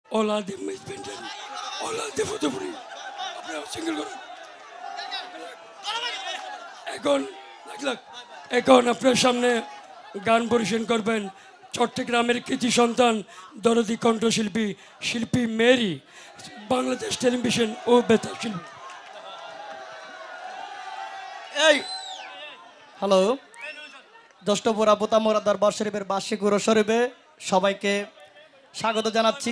ওলাদে মিসবেন্ডেন ওলাদে ফটোপুরি আপনারা সিঙ্গেল করুন। এখন আপনার সামনে গান পরিবেশন করবেন চট্টগ্রামের কৃতি সন্তান দরদি কণ্ঠশিল্পী শিল্পী মেরি, বাংলাদেশ টেলিভিশন ও বেতার শিল্পী। এই হ্যালো, দষ্টপুরা বোতামোরা দরবার শরীফের বার্ষিক গুরু শরীফে সবাইকে স্বাগত জানাচ্ছি।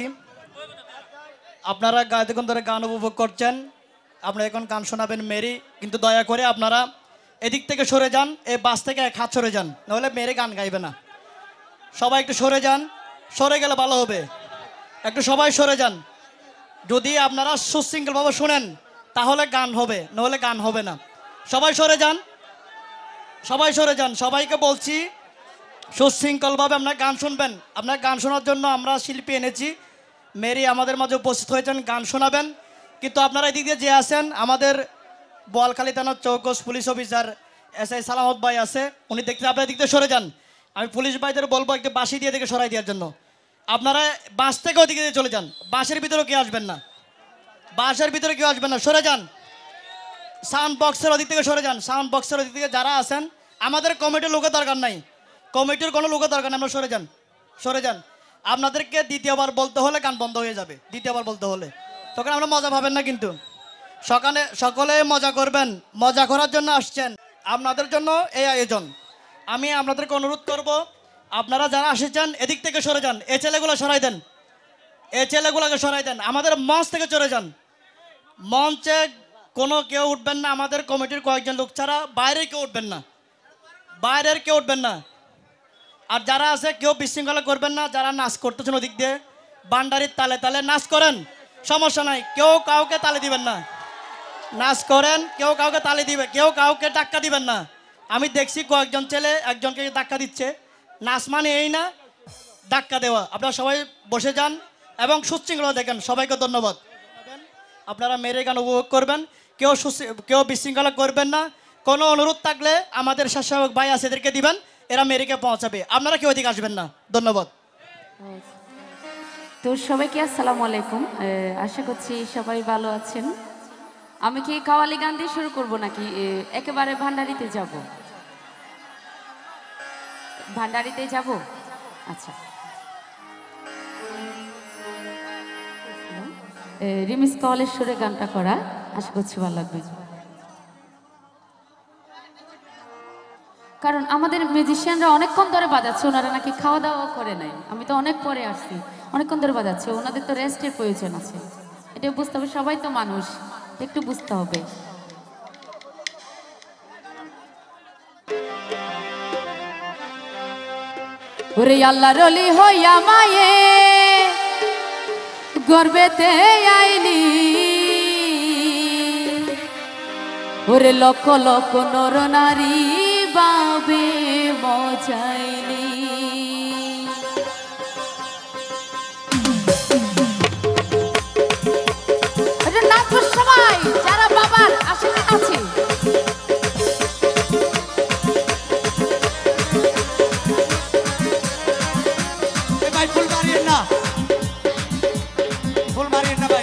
আপনারা এতক্ষণ ধরে গান উপভোগ করছেন, আপনারা এখন গান শোনাবেন মেরি, কিন্তু দয়া করে আপনারা এদিক থেকে সরে যান, এই বাস থেকে এক হাত সরে যান, নাহলে মেরি গান গাইবে না। সবাই একটু সরে যান, সরে গেলে ভালো হবে, একটু সবাই সরে যান। যদি আপনারা সুশৃঙ্খলভাবে শোনেন তাহলে গান হবে, নাহলে গান হবে না। সবাই সরে যান, সবাই সরে যান। সবাইকে বলছি সুশৃঙ্খলভাবে আপনারা গান শুনবেন। আপনার গান শোনার জন্য আমরা শিল্পী এনেছি, মেরি আমাদের মাঝে উপস্থিত হয়েছেন, গান শোনাবেন। কিন্তু আপনারা এদিক দিয়ে যে আছেন, আমাদের বোয়ালখালী থানার চৌকস পুলিশ অফিসার SI সালামত ভাই আছে, উনি দেখতে আপনারা এদিক দিয়ে সরে যান। আমি পুলিশ ভাইদের বলবো একটু বাঁশি দিয়ে দেখে সরাই দেওয়ার জন্য। আপনারা বাস থেকে ওদিকে দিয়ে চলে যান, বাসের ভিতরে কেউ আসবেন না, বাসের ভিতরে কেউ আসবেন না, সরে যান। সাউন্ড বক্সের ওদিক থেকে সরে যান, সাউন্ড বক্সের ওদিক থেকে যারা আছেন, আমাদের কমিটির লোকের দরকার নাই, কমিটির কোনো লোকের দরকার নেই, আমরা সরে যান, সরে যান। আপনাদেরকে দ্বিতীয়বার বলতে হলে গান বন্ধ হয়ে যাবে, দ্বিতীয়বার বলতে হলে, তখন আমরা মজা পাবেন না। কিন্তু সকলে মজা করবেন, মজা করার জন্য আসছেন, আপনাদের জন্য এই আয়োজন। আমি আপনাদেরকে অনুরোধ করব, আপনারা যারা আসেছেন এদিক থেকে সরে যান, এই ছেলেগুলো সরাই দেন, এই ছেলেগুলোকে সরাই দেন, আমাদের মঞ্চ থেকে চলে যান। মঞ্চে কোনো কেউ উঠবেন না, আমাদের কমিটির কয়েকজন লোক ছাড়া বাইরে কেউ উঠবেন না, বাইরের কেউ উঠবেন না। আর যারা আছে কেউ বিশৃঙ্খলা করবেন না, যারা নাচ করতেছেন ওদিক দিয়ে বান্ডারির তালে তালে নাচ করেন, সমস্যা নাই, কেউ কাউকে তালে দিবেন না, নাচ করেন, কেউ কাউকে তালে দিবে, কেউ কাউকে ধাক্কা দিবেন না। আমি দেখছি কয়েকজন ছেলে একজনকে ধাক্কা দিচ্ছে, নাচ মানে এই না ধাক্কা দেওয়া। আপনারা সবাই বসে যান এবং সুশৃঙ্খলা দেখেন। সবাইকে ধন্যবাদ। আপনারা মেরে গান উপভোগ করবেন, কেউ বিশৃঙ্খলা করবেন না। কোনো অনুরোধ থাকলে আমাদের স্বেচ্ছাসেবক ভাই আছে, এদেরকে দিবেন, এরা মেরিকে পৌঁছাবে, আপনারা কেউ এদিকে আসবেন না। ধন্যবাদ। তো সবাইকে আসসালামু আলাইকুম, আশা করছি সবাই ভালো আছেন। আমি কি কাওয়ালি গান দিয়ে শুরু করব নাকি একেবারে ভান্ডারিতে যাব? ভান্ডারিতে যাব, আচ্ছা। রিমিস কাওয়ালের সুরে গানটা করা, আশা করছি ভালো লাগবে। কারণ আমাদের মিউজিশিয়ানরা অনেকক্ষণ ধরে বাজাচ্ছে, ওনারা নাকি খাওয়া দাওয়া করে নাই, আমি তো অনেক পরে আসছি, অনেকক্ষণ ধরে বাজাচ্ছে, ওনাদের তো রেস্টের প্রয়োজন আছে, এটা বুঝতে হবে। সবাই তো মানুষ, একটু বুঝতে হবে। ওরে আল্লাহর ওলি হইয়া মায়ে গর্বেতে আইলি, ওরে লক্ষ লক্ষ নর নারী বাবে মজাইলি। নাচবো সবাই যারা বাবার আশীর্বাদ আছে। ভাই ফুল মারিয়েন না, ফুল মারিয়েন না ভাই।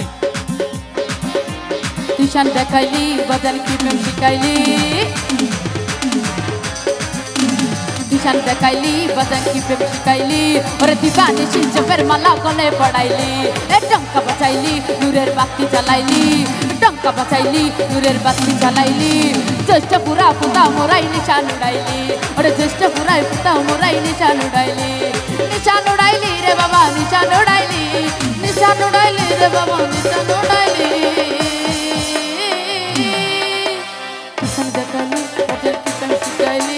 টিউশন দেখাইলি, বাজার কি প্রেম শিখাইলি, টিউশন দেখাইলি, বাজার কি প্রেম শিখাইলি, ওরে দিবানি শিলচপের মালা গলে পড়াইলি, এ টঙ্কা বাঁচাইলি, নূরের বাতি জ্বালাইলি, টঙ্কা বাঁচাইলি, নূরের বাতি জ্বালাইলি, জ্যেষ্ঠ পুরা পুতা মোরাই নিশান উড়াইলি, ওরে জ্যেষ্ঠ পুরাই পুতা মোরাই নিশান উড়াইলি, নিশান উড়াইলি রে বাবা, নিশান উড়াইলি, নিশান উড়াইলি রে বাবা, নিশান উড়াইলি। টিউশন দেখাইলি, বাজার কি প্রেম শিখাইলি,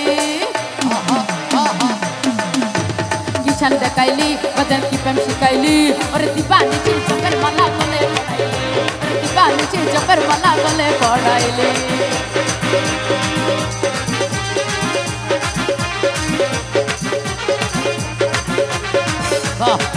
টিউশন দেখাইলি, বাজার কি প্রেম শিখাইলি, ওরে দিবানি শিলচপের মালা গলে পড়াইলি, ওরে দিবানি শিলচপের মালা গলে পড়াইলি। বাহ,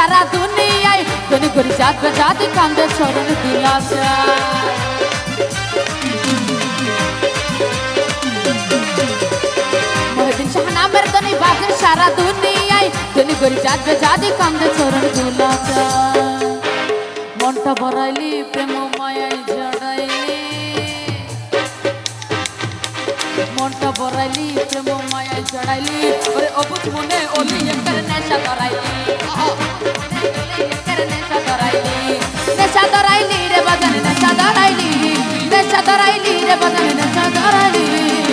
সারা দুনিয়ায় ধনী করে জাগবে জাদি কান্দে চরণ দিলা যায় মহিউদ্দিন শাহ নামের ধনী বাজে সারা দুনিয়ায় ধনী করে জাগবে জাদি কান্দে চরণ দিলা যায় মনটা ভরাইলি প্রেম মায়ায় জড়াইলি মনটা ভরাইলি প্রেম মায়ায় জড়াইলি ওরে অবুঝ মনে ওলি একার নেশা ধরাইলি নেশা ধরাইলি রে বাজান নেশা ধরাইলি নেশা ধরাইলি রে বাজান নেশা ধরাইলি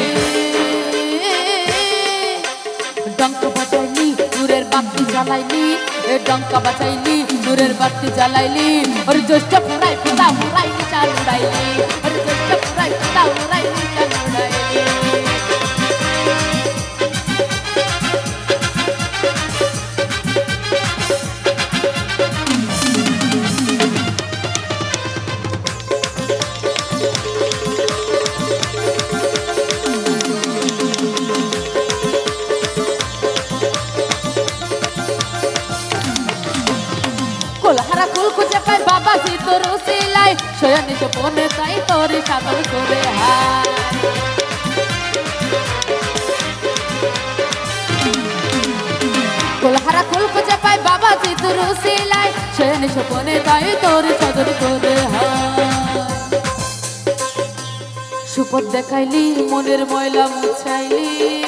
ডঙ্কা বাজাইলি নূরের বাতি জ্বালাইলি এ ডঙ্কা বাজাইলি নূরের বাতি জ্বালাইলি ওরে জ্যৈষ্ঠ পুরাই পিতা মুরাই নিচা উড়াইলি ওরে জ্যৈষ্ঠ পুরাই পিতা মুরাই নিচা উড়াইলি কোলহারা কুল খুঁজে পাই বাবা জি তোর সিলাই শয়নে গোপনে তাই তোর সাধন করে হায় কোলহারা কুল খুঁজে পাই বাবা জি তোর সিলাই শয়নে গোপনে তাই তোর সাধন করে হায় সুপথ দেখাইলি মনের ময়লা মুছাইলি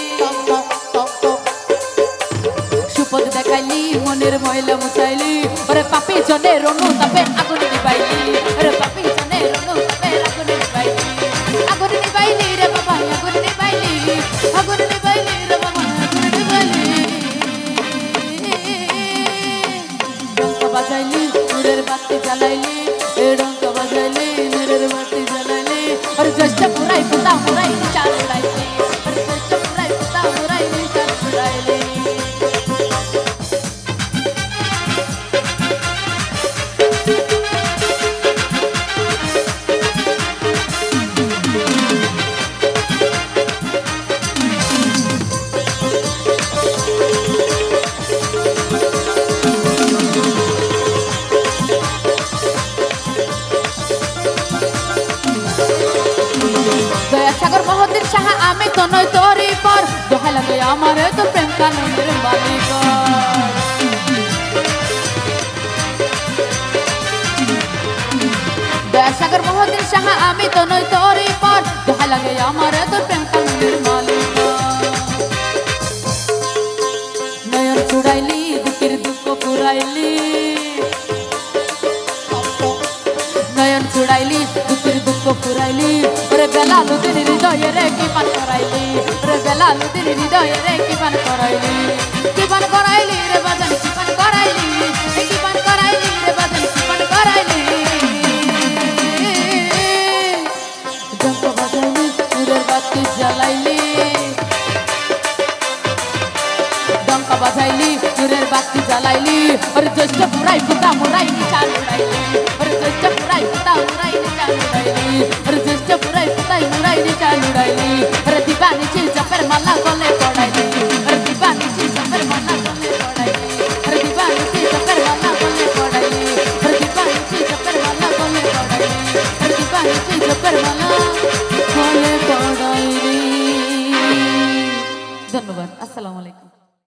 সুপথ দেখাইলি মনের ময়লা মুছাইলি ওরে পাপি জনে রনু তাপে আগুন নিবাইলি ওরে পাপি জনে রনু তাপে আগুন নিবাইলি আগুন নিবাইলি রে বাবা আগুন নিবাইলি আগুন নিবাইলি রে বাবা আগুন নিবাইলি ডঙ্কা বাজাইলি নূরের বাতি জ্বালাইলি এ ডঙ্কা বাজাইলি নূরের বাতি জ্বালাইলি ওরে জ্যৈষ্ঠ পুরাই পুতা মুরাই নিচা উড়াইলি ওরে জ্যৈষ্ঠ পুরাই পুতা মুরাই নিচা উড়াইলি সাগর মহদ্দিন শাহ আমি তো নই তোরই পর দোহাই লাগে আমার তো প্রেম কানুনের মালিক সাগর মহদ্দিন শাহ আমি তো নই তোরই পর দোহাই লাগে আমার তো প্রেম কানুনের মালিক নয়ন চুড়াইলি দুঃখের দুঃখ পুরাইলি নয়ন চুড়াইলি দুঃখের দুঃখ পুরাইলি ওরে বেলা লুদির হৃদয়ে রে কি পান করাইলি ওরে বেলা লুদির হৃদয়ে রে কি পান করাইলি রে বাজান কি পান করাইলি কি পান করাইলি রে বাজান কি পান করাইলি ডঙ্কা বাজাইলি নূরের বাতি জ্বালাইলি ডঙ্কা বাজাইলি নূরের বাতি জ্বালাইলি ওরে জ্যৈষ্ঠ পুরাই পিতা মুরাই নিচা উড়াইলি ওরে জ্যৈষ্ঠ পুরাই পিতা মুরাই নিচা উড়াইলি ওরে জ্যৈষ্ঠ পুরাই পিতা মুরাই নিচা উড়াইলি ওরে দিবানি চিল চাপের মালা গলে পড়াইলি ওরে দিবানি